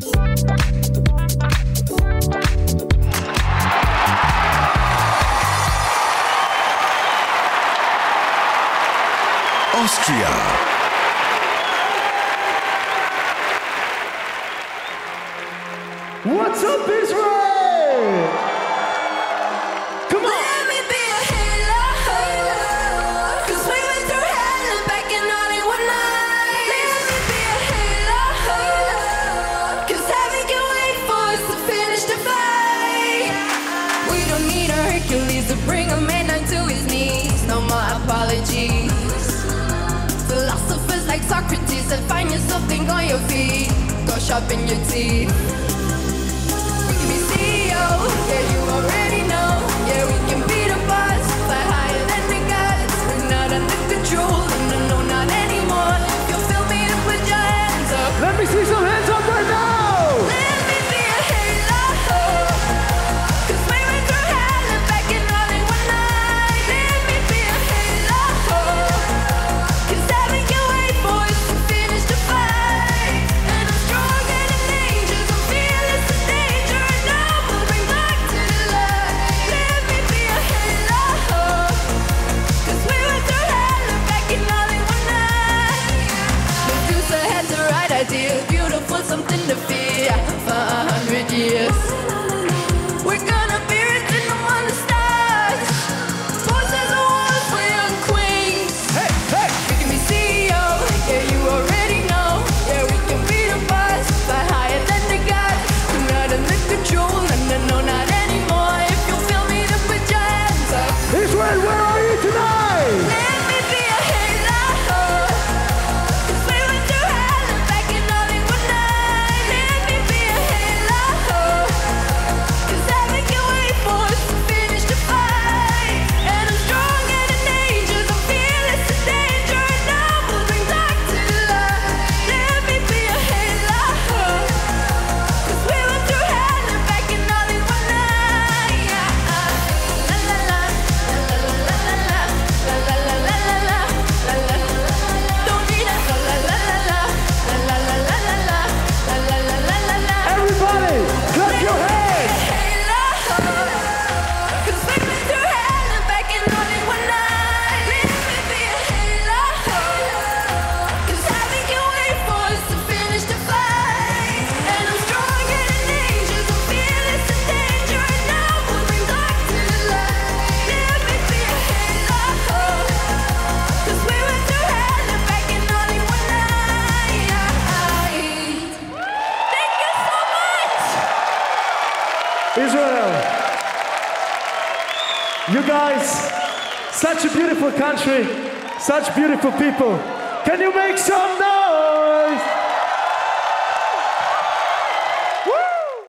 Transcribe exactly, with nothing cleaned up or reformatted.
Austria. What's up, Israel? Come on! Let me be a halo, cause we went through hell and back in all in one night. Let me be a halo, cause heaven can wait for us to finish the fight. We don't need a Hercules to bring a man down to his knees. No more apologies. Philosophers like Socrates that find yourself, think on your feet. Go sharpen your teeth. Yeah, you already know. Yeah, we can beat the boss, fly higher than the gods. We're not under control, no, no, not anymore. If you feel me, then put your hands up. Let me see some hands up right now! Let me be a halo, cause we went through hell and back in all in one night. Let me be a halo, cause heaven can wait for us to finish the fight. And I'm stronger than angels, I'm fearless in danger, and I will bring back to the light. Let me be a halo, cause we went through hell and back in all in one night. Medusa had the right idea, beautiful, something to fear for a hundred years. We're gonna be written on the stars. Bosses and walls for young queens. Hey, hey! You can be C E O, yeah, you already know. Yeah, we can be the boss, fly higher than the gods. We're not under control, no, no, no, not anymore. If you feel me, then put your hands up. Israel, where are you tonight? Let me be a halo, cause we went through hell and back in all in one night. Let me be a halo, cause heaven can wait for us to finish the fight. And I'm stronger than angels, I'm fearless in danger, and I will bring back to the light. Let me be a halo, cause we went through hell and back in all in one night. La la la, la la la la la, la la la la la, la la. Don't need a la la la la la, la la la la la, la la la la la la. Everybody, clap your hands! Cause we went through hell and back in all in one night. Let me be a halo, cause heaven can wait for us to finish the fight. And I'm stronger than angels, I'm fearless in danger, and I will bring back to the light. Let me be a halo, cause we went through hell and back in all in one night. Thank you so much! Israel, you guys, such a beautiful country, such beautiful people. Can you make some noise?